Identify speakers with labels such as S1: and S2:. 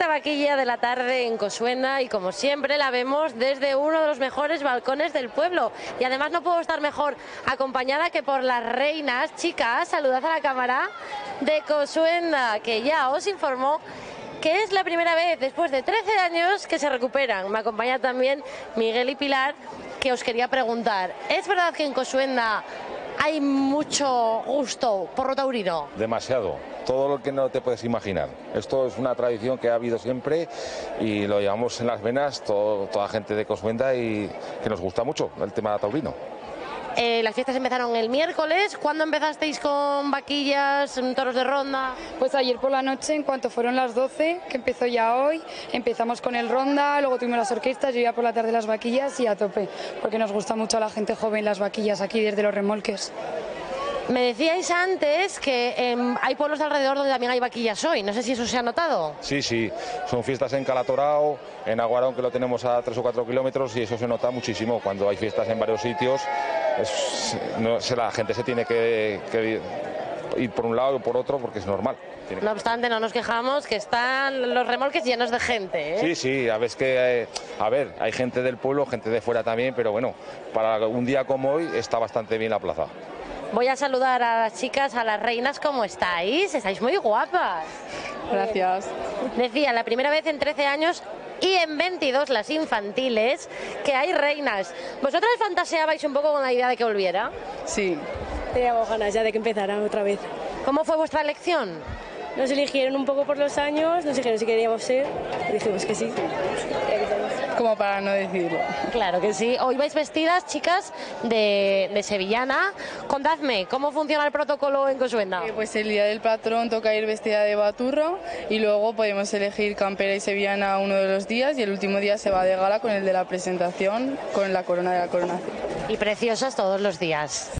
S1: Quinta vaquilla de la tarde en Cosuenda y como siempre la vemos desde uno de los mejores balcones del pueblo. Y además no puedo estar mejor acompañada que por las reinas. Chicas, saludad a la cámara de Cosuenda, que ya os informó que es la primera vez después de 13 años que se recuperan. Me acompaña también Miguel y Pilar, que os quería preguntar, ¿es verdad que en Cosuenda hay mucho gusto por lo taurino?
S2: Demasiado, todo lo que no te puedes imaginar. Esto es una tradición que ha habido siempre y lo llevamos en las venas, toda gente de Cosuenda, y que nos gusta mucho el tema taurino.
S1: Las fiestas empezaron el miércoles. ¿Cuándo empezasteis con vaquillas, toros de ronda?
S3: Pues ayer por la noche, en cuanto fueron las 12, que empezó ya hoy, empezamos con el ronda, luego tuvimos las orquestas, yo ya por la tarde las vaquillas y a tope, porque nos gusta mucho a la gente joven las vaquillas aquí desde los remolques.
S1: Me decíais antes que hay pueblos de alrededor donde también hay vaquillas hoy, no sé si eso se ha notado.
S2: Sí, son fiestas en Calatorao, en Aguarón, que lo tenemos a 3 o 4 kilómetros, y eso se nota muchísimo cuando hay fiestas en varios sitios. La gente se tiene que ir por un lado o por otro porque es normal.
S1: No obstante, no nos quejamos, que están los remolques llenos de gente, ¿eh?
S2: Sí, a ver, hay gente del pueblo, gente de fuera también, pero bueno, para un día como hoy está bastante bien la plaza.
S1: Voy a saludar a las chicas, a las reinas. ¿Cómo estáis? Estáis muy guapas.
S3: Gracias.
S1: Decía, la primera vez en 13 años y en 22 las infantiles, que hay reinas. ¿Vosotras fantaseabais un poco con la idea de que volviera?
S3: Sí.
S4: Teníamos ganas ya de que empezara otra vez.
S1: ¿Cómo fue vuestra elección?
S4: Nos eligieron un poco por los años, nos dijeron si queríamos ser, y dijimos que sí.
S3: Como para no decirlo.
S1: Claro que sí. Hoy vais vestidas, chicas, de sevillana. Contadme, ¿cómo funciona el protocolo en Cosuenda?
S3: Pues el día del patrón toca ir vestida de baturro y luego podemos elegir campera y sevillana uno de los días, y el último día se va de gala con el de la presentación, con la corona de la coronación.
S1: Y preciosas todos los días.